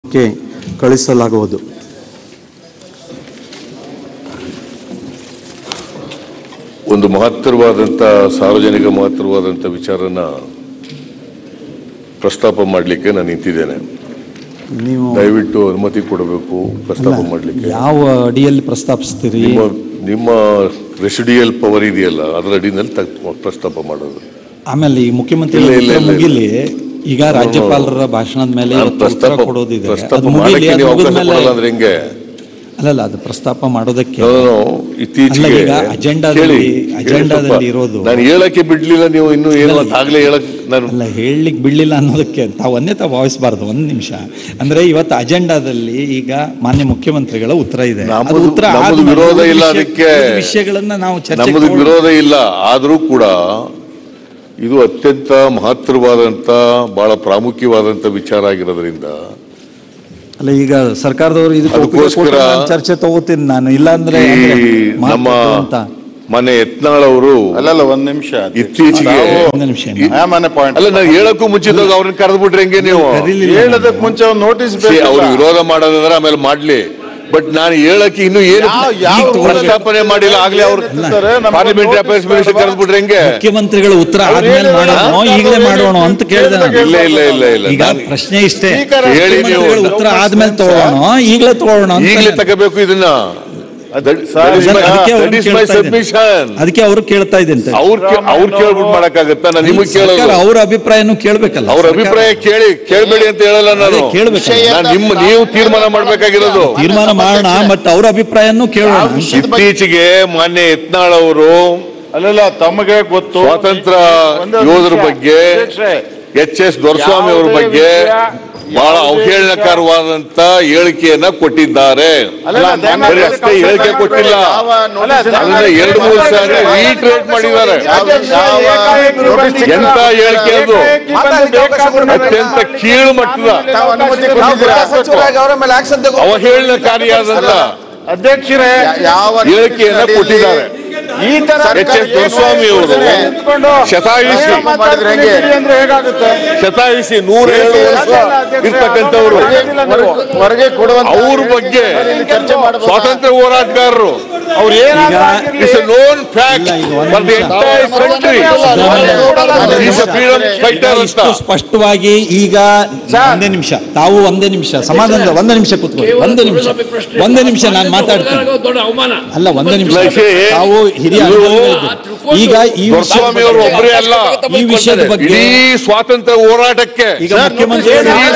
ಕ್ಕೆ ಕಳಿಸಲಾಗುವುದು. ಒಂದು ಮಹತ್ತರವಾದಂಥ ಸಾರ್ವಜನಿಕ ಮಹತ್ತರವಾದಂಥ ವಿಚಾರನ ಪ್ರಸ್ತಾಪ ಮಾಡಲಿಕ್ಕೆ ನಾನು ನಿಂತಿದ್ದೇನೆ. ನೀವು ದಯವಿಟ್ಟು ಅನುಮತಿ ಕೊಡಬೇಕು ಪ್ರಸ್ತಾಪ ಮಾಡಲಿಕ್ಕೆ. ಯಾವ ಅಡಿಯಲ್ಲಿ ಪ್ರಸ್ತಾಪಿಸ್ತೀರಿ? ನಿಮ್ಮ ರೆಸಿಡಿಯಲ್ ಪವರ್ ಇದೆಯಲ್ಲ ಅದರ ಅಡಿನಲ್ಲಿ ಪ್ರಸ್ತಾಪ ಮಾಡೋದು. ಆಮೇಲೆ ಈ ಮುಖ್ಯಮಂತ್ರಿ ಮುಗಿಲಿ, ಈಗ ರಾಜ್ಯಪಾಲರ ಭಾಷಣದ ಮೇಲೆ ಉತ್ತರ ಕೊಡೋದಿದೆ. ಹೆಂಗೆ ಅಲ್ಲಲ್ಲ, ಅದು ಪ್ರಸ್ತಾಪ ಮಾಡೋದಕ್ಕೆ ಇತ್ತೀಚೆಗೆ ಅಜೆಂಡಾದಲ್ಲಿ ಇರೋದು. ನಾನು ಹೇಳಕ್ಕೆ ಬಿಡ್ಲಿಲ್ಲ, ನೀವು ಇನ್ನು ಏನು ಆಗ್ಲೇ ಹೇಳಕ್ ನಾನು ಅಲ್ಲ, ಹೇಳಲಿಕ್ಕೆ ಬಿಡ್ಲಿಲ್ಲ ಅನ್ನೋದಕ್ಕೆ ತಾವನ್ನೇ ತಾವು ಭಾವಿಸಬಾರ್ದು. ಒಂದು ನಿಮಿಷ. ಅಂದ್ರೆ ಇವತ್ತು ಅಜೆಂಡಾದಲ್ಲಿ ಈಗ ಮಾನ್ಯ ಮುಖ್ಯಮಂತ್ರಿಗಳ ಉತ್ತರ ಇದೆ. ನಮ್ಮದು ವಿರೋಧ ಇಲ್ಲ, ಅದಕ್ಕೆ ವಿಷಯಗಳನ್ನ ನಾವು ನಮ್ಮದು ವಿರೋಧ ಇಲ್ಲ. ಆದ್ರೂ ಕೂಡ ಇದು ಅತ್ಯಂತ ಮಹತ್ತರವಾದಂತ ಬಹಳ ಪ್ರಾಮುಖ್ಯವಾದಂತ ವಿಚಾರ ಆಗಿರೋದ್ರಿಂದ ಅಲ್ಲ, ಈಗ ಸರ್ಕಾರದವರು ಅದಕ್ಕೋಸ್ಕರ ಚರ್ಚೆ ತಗೋತೀನಿ ನಾನು. ಇಲ್ಲ ಅಂದ್ರೆ ನಮ್ಮ ಮನೆ ಯತ್ನಾಳ್ ಅವರು ಅಲ್ಲಲ್ಲ ಒಂದ್ ನಿಮಿಷ ಇತ್ತೀಚೆಗೆ ಅಲ್ಲ, ನಾನು ಹೇಳಕ್ಕೂ ಮುಂಚಿತವಾಗಿ ಅವ್ರನ್ನ ಕರೆದ್ಬಿಟ್ರೆ ಹೆಂಗೆ ನೀವು? ಹೇಳೋದಕ್ಕೆ ಮುಂಚೆ ಒಂದು ನೋಟಿಸ್ ಅವ್ರು ವಿರೋಧ ಮಾಡೋದಂದ್ರೆ ಆಮೇಲೆ ಮಾಡ್ಲಿ. ಬಟ್ ನಾನು ಹೇಳಕ್ಕೆ ಇನ್ನು ಏನು ಪ್ರಸ್ತಾಪನೆ ಮಾಡಿಲ್ಲ. ಆಗ್ಲೇ ಅವ್ರು ಪಾರ್ಲಿಮೆಂಟರಿ ಅಫೇರ್ಸ್ ಮಿನಿಸ್ಟರ್ ಕರೆದ್ಬಿಟ್ರೆ ಹೆಂಗೆ? ಮುಖ್ಯಮಂತ್ರಿಗಳ ಉತ್ತರ ಆದ್ಮೇಲೆ ಮಾಡೋಣ, ಈಗಲೇ ಮಾಡೋಣ ಅಂತ ಕೇಳಿದೆ. ಇಲ್ಲ ಇಲ್ಲ ಇಲ್ಲ ಇಲ್ಲ, ಈಗ ಪ್ರಶ್ನೆ ಇಷ್ಟೇ, ಹೇಳಿ ನೀವು ಉತ್ತರ ಆದ್ಮೇಲೆ ತಗೋಣ, ಈಗಲೇ ತಗೋಣ, ಈಗಲೇ ತಗೋಬೇಕು ಇದನ್ನ. ಅದಕ್ಕೆ ಅವರು ಕೇಳ್ತಾ ಇದ್ದಂತೆ. ಅವ್ರು ಕೇಳ್ಬಿಟ್ಟು ಮಾಡಕ್ಕಾಗತ್ತಾ? ನಾನು ನಿಮಗೆ ಕೇಳೋದು ಅವ್ರ ಅಭಿಪ್ರಾಯನೂ ಕೇಳ್ಬೇಕಲ್ಲ. ಅವ್ರ ಅಭಿಪ್ರಾಯ ಕೇಳಬೇಡಿ ಅಂತ ಹೇಳಲ್ಲ ನಾನು. ನೀವು ತೀರ್ಮಾನ ಮಾಡ್ಬೇಕಾಗಿರೋದು. ತೀರ್ಮಾನ ಮಾಡೋಣ, ಮತ್ತೆ ಅವ್ರ ಅಭಿಪ್ರಾಯನೂ ಕೇಳೋಣ. ಇತ್ತೀಚೆಗೆ ಮಾನ್ಯ ಯತ್ನಾಳ್ ಅವರು ಅಲ್ಲಲ್ಲ ತಮಗೆ ಗೊತ್ತು ಸ್ವಾತಂತ್ರ್ಯ ಯೋಧರ ಬಗ್ಗೆ, ಎಚ್.ಎಸ್. ದೊರೆಸ್ವಾಮಿ ಅವರ ಬಗ್ಗೆ ಬಹಳ ಅವಹೇಳನಕಾರವಾದಂತ ಹೇಳಿಕೆಯನ್ನ ಕೊಟ್ಟಿದ್ದಾರೆ. ಅಷ್ಟೇ ಹೇಳಿಕೆ ಕೊಟ್ಟಿಲ್ಲ, ಅದನ್ನ 2-3 ಸಾರಿ ರೀಟ್ರೇಟ್ ಮಾಡಿದ್ದಾರೆ. ಎಂತ ಹೇಳಿಕೆ ಅದು! ಅತ್ಯಂತ ಕೀಳು ಮಟ್ಟದ ಅವಹೇಳನಕಾರಿಯಾದಂತ ಅಧ್ಯಕ್ಷರೇ ಹೇಳಿಕೆಯನ್ನ ಕೊಟ್ಟಿದ್ದಾರೆ. ಈ ತರ ಎಚ್.ಎಸ್. ದೊರೆಸ್ವಾಮಿ ಅವರು ಶತಾಯುಷಿ 107 ವರ್ಷ ಇರ್ತಕ್ಕಂಥವ್ರು, ಹೊರಗೆ ಕೊಡುವಂತ ಅವ್ರ ಬಗ್ಗೆ ಸ್ವಾತಂತ್ರ್ಯ ಹೋರಾಟಗಾರರು ಅವ್ರು it's a known fact for the entire country. ಸ್ಪಷ್ಟವಾಗಿ ಈಗ ಒಂದೇ ನಿಮಿಷ, ತಾವು ಒಂದೇ ನಿಮಿಷ ಸಮಾಧಾನ, ಒಂದೇ ನಿಮಿಷ ಕೂತ್ಕೊಳ್ಳಿ, ಒಂದೇ ನಿಮಿಷ ನಾನು ಮಾತಾಡ್ತೀನಿ. ಅಲ್ಲ, ಒಂದೇ ನಿಮಿಷ. ತಾವು ಹಿರಿಯ ಈಗ ಈ ದೊರೆಸ್ವಾಮಿ ಅವರು ಒಬ್ಬರೇ ಅಲ್ಲ, ಈ ವಿಷಯದ ಬಗ್ಗೆ ಇಡೀ ಸ್ವಾತಂತ್ರ್ಯ ಹೋರಾಟಕ್ಕೆ ಈಗ ಮುಖ್ಯಮಂತ್ರಿ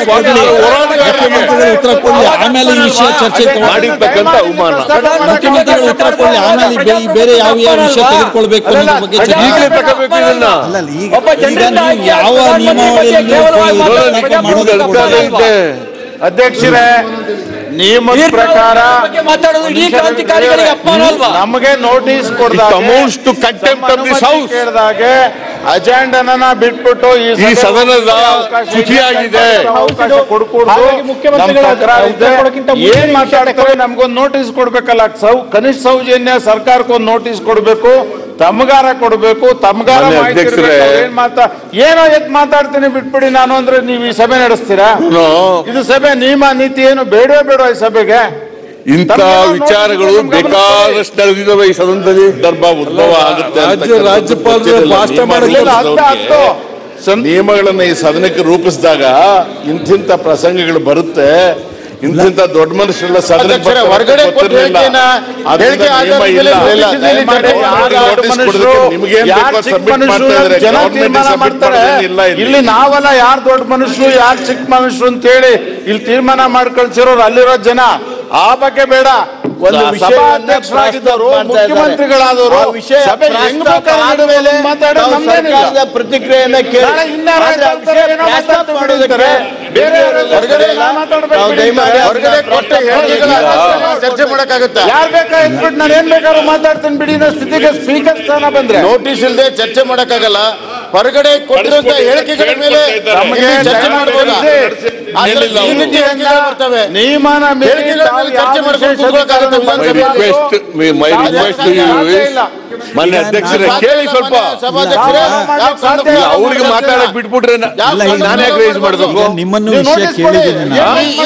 ಉತ್ತರ ಕೊಡಲಿ, ಆಮೇಲೆ ಈ ವಿಷಯ ಚರ್ಚೆ ಮಾಡಿರ್ತಕ್ಕಂಥ ಅವಮಾನ. ಮುಖ್ಯಮಂತ್ರಿಗಳು ಉತ್ತರ ಕೊಡಲಿ, ಆಮೇಲೆ ಬೇರೆ ಯಾವ ವಿಷಯ ತೆಗೆದುಕೊಳ್ಬೇಕು ಅನ್ನೋದ್ರ ಬಗ್ಗೆ ಈಗಲೇ ತಗೋಬೇಕು ಇದನ್ನ. ಈಗ ನೀವು ಯಾವ ನಿಯಮಾವಳಿಯಲ್ಲಿ ಅಧ್ಯಕ್ಷರೇ ನಿಯಮದ ಪ್ರಕಾರ ನಮಗೆ ನೋಟಿಸ್ ಕೇಳಿದಾಗ ಅಜೆಂಡನ ಬಿಟ್ಬಿಟ್ಟು ಈ ಸದನದ ಶುಚಿಯಾಗಿದೆ ಏನ್ ಮಾತಾಡ್ತಾರೆ, ನಮ್ಗೊಂದು ನೋಟಿಸ್ ಕೊಡ್ಬೇಕಲ್ಲ. ಕನಿಷ್ಠ ಸೌಜನ್ಯ ಸರ್ಕಾರಕ್ಕೊಂದು ನೋಟಿಸ್ ಕೊಡ್ಬೇಕು, ತಮ್ಗಾರ ಕೊಡ್ಬೇಕು. ತಮ್ಗಾರ ಏನೋ ಎತ್ ಮಾತಾಡ್ತೀನಿ ಬಿಟ್ಬಿಡಿ ನಾನು ಅಂದ್ರೆ ನೀವು ಈ ಸಭೆ ನಡೆಸ್ತೀರಾ? ಇದು ಸಭೆ ನಿಯಮ ನೀತಿ ಏನು ಬೇಡವೇ ಬೇಡ ಈ ಸಭೆಗೆ? ಇಂಥ ವಿಚಾರಗಳು ಬೇಕಾದಷ್ಟು ನಡೆದಿದ್ದಾವೆ ಈ ಸದನದಲ್ಲಿ. ಉದ್ಭವ ಆಗುತ್ತೆ. ರಾಜ್ಯಪಾಲರು ಭಾಷಣ ನಿಯಮಗಳನ್ನ ಈ ಸದನಕ್ಕೆ ರೂಪಿಸಿದಾಗ ಇಂಥ ಪ್ರಸಂಗಗಳು ಬರುತ್ತೆ. ಇಂಥ ದೊಡ್ಡ ಮನುಷ್ಯರೆಲ್ಲ ಸದನಕ್ಕೆ ಹೊರಗಡೆ ಜನ ತೀರ್ಮಾನ ಮಾಡ್ತಾರೆ. ಇಲ್ಲಿ ನಾವೆಲ್ಲ ಯಾರು ದೊಡ್ಡ ಮನುಷ್ಯರು ಯಾರು ಚಿಕ್ಕ ಮನುಷ್ಯರು ಅಂತೇಳಿ ಇಲ್ಲಿ ತೀರ್ಮಾನ ಮಾಡ್ಕೊಳ್ಸಿರೋರು ಅಲ್ಲಿರೋ ಜನ. ಆ ಬಗ್ಗೆ ಬೇಡ. ಒಂದು ಸಭಾಧ್ಯಕ್ಷರಾಗಿದ್ದವರು, ಮುಖ್ಯಮಂತ್ರಿಗಳಾದವರು ಪ್ರತಿಕ್ರಿಯೆಯನ್ನ ಚರ್ಚೆ ಮಾಡಕ್ಕಾಗುತ್ತೆ. ಯಾರು ಬೇಕಾಗಿತ್ತು ನಾನು ಏನ್ ಬೇಕಾದ್ರೂ ಮಾತಾಡ್ತೀನಿ ಬಿಡಿ. ಸ್ಥಿತಿಗೆ ಸ್ಪೀಕರ್ ಸ್ಥಾನ ಬಂದ್ರೆ ನೋಟಿಸ್ ಇಲ್ಲದೆ ಚರ್ಚೆ ಮಾಡಕ್ಕಾಗಲ್ಲ. ಹೊರಗಡೆ ಕೊಟ್ಟಿರುವಂತ ಹೇಳಿಕೆಗಳ ಮೇಲೆ ಚರ್ಚೆ ಮಾಡಬಹುದು. ನಿಯಮನ ಮೇಲೆ ಚರ್ಚೆ ಮಾನ್ಯ ಅಧ್ಯಕ್ಷರೇ ಕೇಳಿ ಸ್ವಲ್ಪ. ಅವ್ರಿಗೆ ಮಾತಾಡಕ್ ಬಿಟ್ಬಿಟ್ರೆ ನಾನೇ ರೈಸ್ ಮಾಡಬೇಕು. ನಿಮ್ಮನ್ನು ವಿಷಯ ಕೇಳಿದ್ದೇನೆ.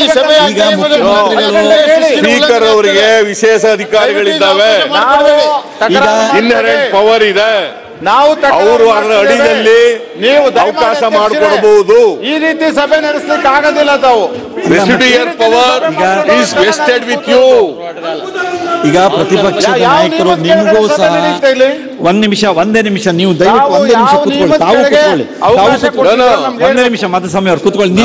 ಸ್ಪೀಕರ್ ಅವರಿಗೆ ವಿಶೇಷ ಅಧಿಕಾರಿಗಳಿದ್ದಾವೆ, ಇನ್ಹರೆಂಟ್ ಪವರ್ ಇದೆ. ನಾವು ಅವರು ಅದರ ಅಡಿಯಲ್ಲಿ ನೀವು ಅವಕಾಶ ಮಾಡಿಕೊಡಬಹುದು. ಈ ರೀತಿ ಸಭೆ ನಡೆಸಲಿಕ್ಕೆ ಆಗೋದಿಲ್ಲ. ತಾವು residual power is vested with you. ಈಗ ಪ್ರತಿಪಕ್ಷದ ನಾಯಕರು ನಿಮಗೂ ಸಹ ಒಂದೇ ನಿಮಿಷ ನೀವು ದಯವಿಟ್ಟು ಒಂದೇ ನಿಮಿಷ ಕೂತ್ಕೊಳ್ಳಿ. ತಾವು ಕೂತ್ಕೊಳ್ಳಿ, ಒಂದೇ ನಿಮಿಷ ಮತ ಸಮಯ ಅವ್ರು ಕೂತ್ಕೊಳ್ಳಿ.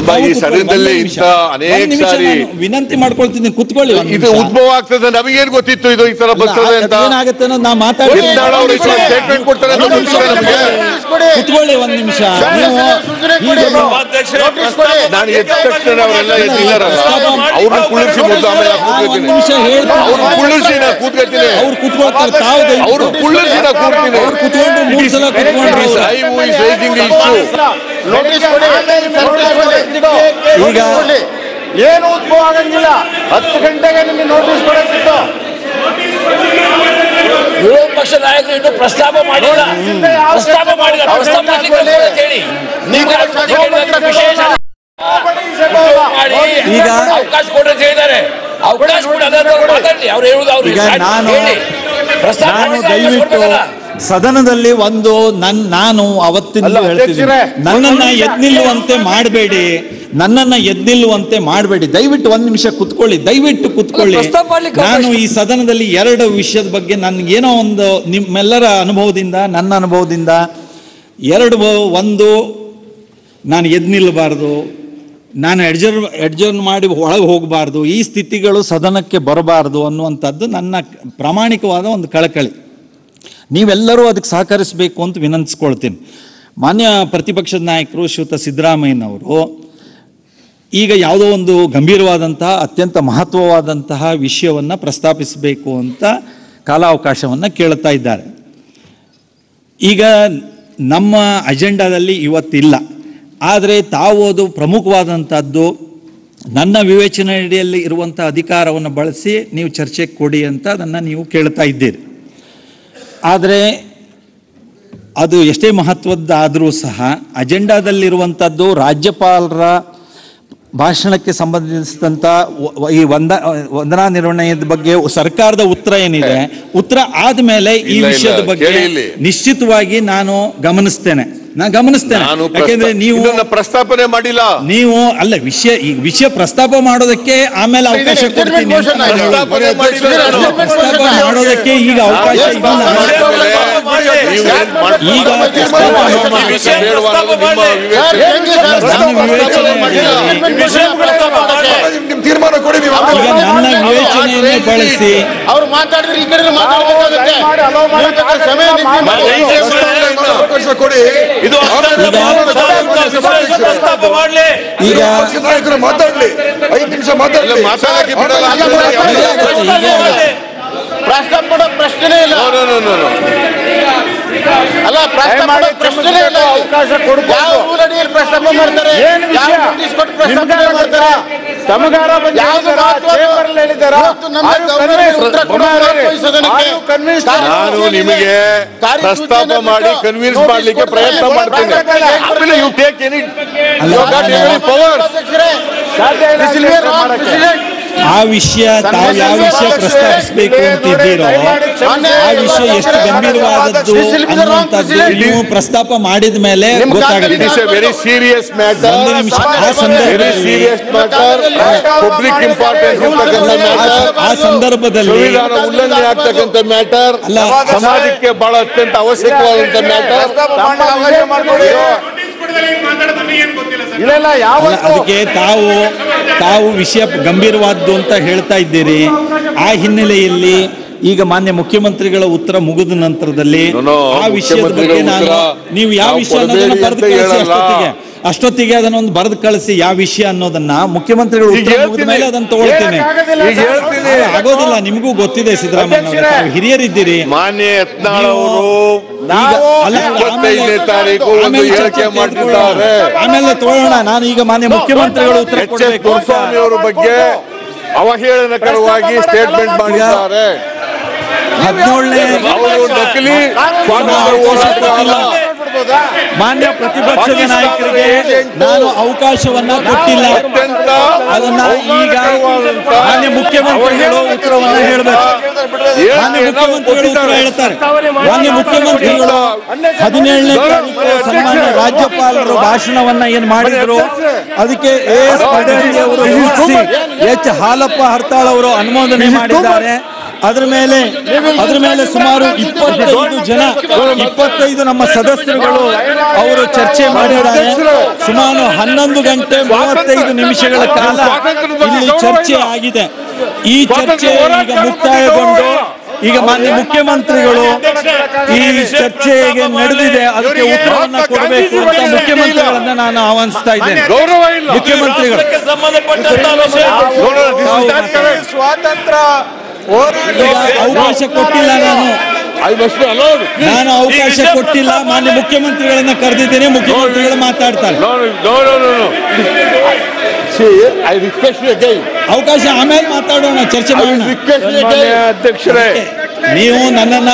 ವಿನಂತಿ ಮಾಡ್ಕೊಳ್ತೀನಿ, ಕೂತ್ಕೊಳ್ಳಿ. ಇದು ಉದ್ಭವ ಆಗ್ತದೆ, ನಮಗೇನು ಗೊತ್ತಿತ್ತು ಇದು ಈ ತರ ಬರ್ತದೆ ಅಂತ? ಏನಾಗುತ್ತೆ ಅನ್ನೋದು ನಾ ಮಾತಾಡಿ ಸ್ಟೇಟ್ಮೆಂಟ್ ಕೊಡ್ತಾರೆ. ಕೂತ್ಕೊಳ್ಳಿ ಒಂದ್ ನಿಮಿಷ. ನಾನು ಎದ್ದ ತಕ್ಷಣ ಅವರೆಲ್ಲ ಎದ್ದಿದ್ದಾರಲ್ಲ, ಅವ್ರನ್ನ ಕುಳಿಸಿ ಮೊದಲು ಆಮೇಲೆ ನಿಮಿಷ ಹೇಳ್ತಾರೆ. ಅವ್ರು ಕುಳ್ಳಿಸಿ ನಾ ಕೂತ್ಕೊತೀನಿ, ಅವ್ರು ಕೂತ್ಕೊಳ್ತಾರೆ. ತಾವು ಅವ್ರು ಕುಳ್ಳಿಸಿ ನಾ ಕೂರ್ತೀನಿ. ಅವ್ರು ಕೂತ್ಕೊಂಡು 3 ಸಲ ಕೂತ್ಕೊಂಡ್ರು. ಈಗ ಏನು ಉದ್ಭವ ಆಗಂಗಿಲ್ಲ. 10 ಗಂಟೆಗೆ ನಿಮಗೆ ನೋಟಿಸ್ ಕೊಡಕ್ಕಿತ್ತು. ವಿರೋಧ ಪಕ್ಷ ನಾಯಕರು ಇನ್ನು ಪ್ರಸ್ತಾಪ ಮಾಡಿಲ್ಲ. ಈಗ ಅವಕಾಶ ಕೊಡ್ರಿ ಅಂತ ಹೇಳಿದ್ದಾರೆ. ಅವಕಾಶ ಮಾತಾಡಲಿ. ಅವ್ರು ಹೇಳುದು ಈಗ ನಾನು ದಯವಿಟ್ಟು ಸದನದಲ್ಲಿ ನಾನು ಅವತ್ತಿನ ಹೇಳ್ತಿದ್ದೀನಿ, ನನ್ನನ್ನ ಎದ್ನಿಲ್ಲುವಂತೆ ಮಾಡಬೇಡಿ, ದಯವಿಟ್ಟು 1 ನಿಮಿಷ ಕುತ್ಕೊಳ್ಳಿ, ದಯವಿಟ್ಟು ಕುತ್ಕೊಳ್ಳಿ. ನಾನು ಈ ಸದನದಲ್ಲಿ 2 ವಿಷಯದ ಬಗ್ಗೆ ನನಗೇನೋ ಒಂದು ನಿಮ್ಮೆಲ್ಲರ ಅನುಭವದಿಂದ, ನನ್ನ ಅನುಭವದಿಂದ ಒಂದು, ನಾನು ಎದ್ದು ನಿಲ್ಲಬಾರ್ದು, ನಾನು ಎಡ್ಜರ್ನ್ ಮಾಡಿ ಒಳಗೆ ಹೋಗಬಾರ್ದು, ಈ ಸ್ಥಿತಿಗಳು ಸದನಕ್ಕೆ ಬರಬಾರ್ದು ಅನ್ನುವಂಥದ್ದು ನನ್ನ ಪ್ರಾಮಾಣಿಕವಾದ ಒಂದು ಕಳಕಳಿ. ನೀವೆಲ್ಲರೂ ಅದಕ್ಕೆ ಸಹಕರಿಸಬೇಕು ಅಂತ ವಿನಂತಿಸ್ಕೊಳ್ತೀನಿ. ಮಾನ್ಯ ಪ್ರತಿಪಕ್ಷದ ನಾಯಕರು ಶ್ರೀಯುತ ಸಿದ್ದರಾಮಯ್ಯನವರು ಈಗ ಯಾವುದೋ ಒಂದು ಗಂಭೀರವಾದಂತಹ ಅತ್ಯಂತ ಮಹತ್ವವಾದಂತಹ ವಿಷಯವನ್ನು ಪ್ರಸ್ತಾಪಿಸಬೇಕು ಅಂತ ಕಾಲಾವಕಾಶವನ್ನು ಕೇಳ್ತಾ ಇದ್ದಾರೆ. ಈಗ ನಮ್ಮ ಅಜೆಂಡಾದಲ್ಲಿ ಇವತ್ತಿಲ್ಲ, ಆದರೆ ತಾವು ಅದು ಪ್ರಮುಖವಾದಂಥದ್ದು, ನನ್ನ ವಿವೇಚನೆಯಲ್ಲಿ ಇರುವಂಥ ಅಧಿಕಾರವನ್ನು ಬಳಸಿ ನೀವು ಚರ್ಚೆಗೆ ಕೊಡಿ ಅಂತ ಅದನ್ನು ನೀವು ಕೇಳ್ತಾ ಇದ್ದೀರಿ. ಆದರೆ ಅದು ಎಷ್ಟೇ ಮಹತ್ವದ್ದಾದರೂ ಸಹ ಅಜೆಂಡಾದಲ್ಲಿರುವಂಥದ್ದು ರಾಜ್ಯಪಾಲರ ಭಾಷಣಕ್ಕೆ ಸಂಬಂಧಿಸಿದಂಥ ಈ ವಂದನಾ ನಿರ್ಣಯದ ಬಗ್ಗೆ ಸರ್ಕಾರದ ಉತ್ತರ ಏನಿದೆ, ಉತ್ತರ ಆದ್ಮೇಲೆ ಈ ವಿಷಯದ ಬಗ್ಗೆ ನಿಶ್ಚಿತವಾಗಿ ನಾನು ಗಮನಿಸ್ತೇನೆ. ಯಾಕೆಂದ್ರೆ ನೀವು ಪ್ರಸ್ತಾಪನೆ ಮಾಡಿಲ್ಲ. ನೀವು ಅಲ್ಲ ವಿಷಯ ಪ್ರಸ್ತಾಪ ಮಾಡೋದಕ್ಕೆ ಆಮೇಲೆ ಅವಕಾಶ ಕೊಡ್ತೀನಿ. ಪ್ರಸ್ತಾಪ ಮಾಡೋದಕ್ಕೆ ಈಗ ಅವಕಾಶ ಈಗ ತೀರ್ಮಾನ ಕೊಡಿ. ನನ್ನ ವಿವೇಚನೆಯನ್ನು ಬಳಸಿ ಅವ್ರು ಮಾತಾಡಿದ್ರೆ ಈ ಕಡೆ ಕೊಡಿ. ಇದು ಈಗ ನಾಯಕರು ಮಾತಾಡ್ಲಿ, 5 ನಿಮಿಷ ಮಾತಾಡಲಿ. ಮಾತಾಡಕ್ಕೆ ಪ್ರಶ್ನೆ ಮಾಡೋ ಪ್ರಶ್ನೆ ಇಲ್ಲ. ಅಲ್ಲ ಪ್ರಶ್ನೆ ಮಾಡೋ ಪ್ರಶ್ನೆ ಇಲ್ಲ. ಅವಕಾಶ ಕೊಡ್ತಾರೆ. ಯಾವ ರೂಲ್ ಅಡಿಯಲ್ಲಿ ಪ್ರಸ್ತಾಪ ಮಾಡ್ತಾರೆ? ಯಾವ ನೋಟಿಸ್ ಕೊಟ್ಟು ಪ್ರಸ್ತಾಪ ಮಾಡ್ತಾರೆ? ತಮಗಾರ ನಾನು ನಿಮಗೆ ಪ್ರಸ್ತಾಪ ಮಾಡಿ ಕನ್ವಿನ್ಸ್ ಮಾಡ್ಲಿಕ್ಕೆ ಪ್ರಯತ್ನ ಮಾಡ್ತೇನೆ. ಆ ವಿಷಯ ತಾವು ಯಾವ ವಿಷಯ ಪ್ರಸ್ತಾಪಿಸಬೇಕು ಅಂತಿದ್ದೀರೋ ಆ ವಿಷಯ ಎಷ್ಟು ಗಂಭೀರವಾದದ್ದು ಅನ್ನುವಂಥದ್ದು ನೀವು ಪ್ರಸ್ತಾಪ ಮಾಡಿದ ಮೇಲೆ ಗೊತ್ತಾಗುತ್ತೆ. Very serious matter, public importance ಆ ಸಂದರ್ಭದಲ್ಲಿ ಉಲ್ಲಂಘನೆ ಆಗ್ತಕ್ಕಂಥ ಮ್ಯಾಟರ್ ಅಲ್ಲ, ಸಮಾಜಕ್ಕೆ ಬಹಳ ಅತ್ಯಂತ ಅವಶ್ಯಕವಾದಂತ ಮ್ಯಾಟರ್. ಅದಕ್ಕೆ ತಾವು ವಿಷಯ ಗಂಭೀರವಾದ್ದು ಅಂತ ಹೇಳ್ತಾ ಇದ್ದೀರಿ. ಆ ಹಿನ್ನೆಲೆಯಲ್ಲಿ ಈಗ ಮಾನ್ಯ ಮುಖ್ಯಮಂತ್ರಿಗಳ ಉತ್ತರ ಮುಗಿದ ನಂತರದಲ್ಲಿ ಆ ವಿಷಯದ ಬಗ್ಗೆ ನೀವು ಯಾವ ವಿಷಯ ಅನ್ನೋದನ್ನ ಬರೆದು ಕಳಿಸಿ, ಅಷ್ಟೊತ್ತಿಗೆ ಅದನ್ನೊಂದು ಬರೆದು ಕಳಿಸಿ ಯಾವ ವಿಷಯ ಅನ್ನೋದನ್ನ ಮುಖ್ಯಮಂತ್ರಿಗಳು ಉತ್ತರ ಮುಗಿದ ಮೇಲೆ ಅದನ್ನ ತಗೊಳ್ತೇನೆ. ಆಗೋದಿಲ್ಲ, ನಿಮಗೂ ಗೊತ್ತಿದೆ ಸಿದ್ದರಾಮಯ್ಯ ಅವರು ಹಿರಿಯರಿದ್ದೀರಿ. ಮಾನ್ಯ ಯತ್ನಾಳ್ ಆಮೇಲೆ ತಗೊಳ್ಳೋಣ. ನಾನು ಈಗ ಮಾನ್ಯ ಮುಖ್ಯಮಂತ್ರಿಗಳು ಉತ್ತರ ಕೊಡಬೇಕು. ಕುಮಾರಸ್ವಾಮಿ ಅವರ ಬಗ್ಗೆ ಅವಹೇಳನಕರವಾಗಿ ಸ್ಟೇಟ್ಮೆಂಟ್ ಮಾಡಿದ್ದಾರೆ. 17ನೇ ಅವರು ನಕಲಿ ಮಾನ್ಯ ಪ್ರತಿಪಕ್ಷದ ನಾಯಕರಿಗೆ ನಾನು ಅವಕಾಶವನ್ನ ಕೊಟ್ಟಿಲ್ಲ. ಅದನ್ನ ಈಗ ಮಾನ್ಯ ಮುಖ್ಯಮಂತ್ರಿಗಳು ಉತ್ತರವನ್ನ ಹೇಳಬೇಕು. ಮಾನ್ಯ ಮುಖ್ಯಮಂತ್ರಿಗಳು ಉತ್ತರ ಹೇಳ್ತಾರೆ. ಮಾನ್ಯ ಮುಖ್ಯಮಂತ್ರಿಗಳು 17ನೇ ತಾರೀಕು ಸನ್ಮಾನ್ಯ ರಾಜ್ಯಪಾಲರು ಭಾಷಣವನ್ನ ಏನ್ ಮಾಡಿದ್ರು ಅದಕ್ಕೆ ಎಸ್ ಪಡೇರಿ ಅವರು ಯುಸಿ ಎಚ್ ಹಾಲಪ್ಪ ಹರ್ತಾಳ್ ಅವರು ಅನುಮೋದನೆ ಮಾಡಿದ್ದಾರೆ. ಅದರ ಮೇಲೆ ಸುಮಾರು 25 ನಮ್ಮ ಸದಸ್ಯರುಗಳು ಅವರು ಚರ್ಚೆ ಮಾಡಿದ್ದಾರೆ. ಸುಮಾರು 11 ಗಂಟೆ 35 ನಿಮಿಷಗಳ ಕಾಲ ಇಲ್ಲಿ ಚರ್ಚೆ ಆಗಿದೆ. ಈ ಚರ್ಚೆ ಈಗ ಮುಕ್ತಾಯಗೊಂಡು ಈಗ ಮಾನ್ಯ ಮುಖ್ಯಮಂತ್ರಿಗಳು ಈ ಚರ್ಚೆಗೆ ನಡೆದಿದೆ ಅದಕ್ಕೆ ಉತ್ತರವನ್ನ ಕೊಡಬೇಕು ಅಂತ ಮುಖ್ಯಮಂತ್ರಿಗಳನ್ನ ನಾನು ಆಹ್ವಾನಿಸ್ತಾ ಇದ್ದೇನೆ. ಮುಖ್ಯಮಂತ್ರಿಗಳು ಸ್ವಾತಂತ್ರ್ಯ ಅವಕಾಶ ಕೊಟ್ಟಿಲ್ಲ. ನಾನು ಅವಕಾಶ ಕೊಟ್ಟಿಲ್ಲ. ಮಾನ್ಯ ಮುಖ್ಯಮಂತ್ರಿಗಳನ್ನ ಕರೆದಿದ್ದೇನೆ. ಮುಖ್ಯಮಂತ್ರಿಗಳು ಮಾತಾಡ್ತಾರೆ. ಅವಕಾಶ ಆಮೇಲೆ ಮಾತಾಡೋಣ, ಚರ್ಚೆ ಮಾಡೋಣ. ಅಧ್ಯಕ್ಷರೇ, ನೀವು ನನ್ನನ್ನ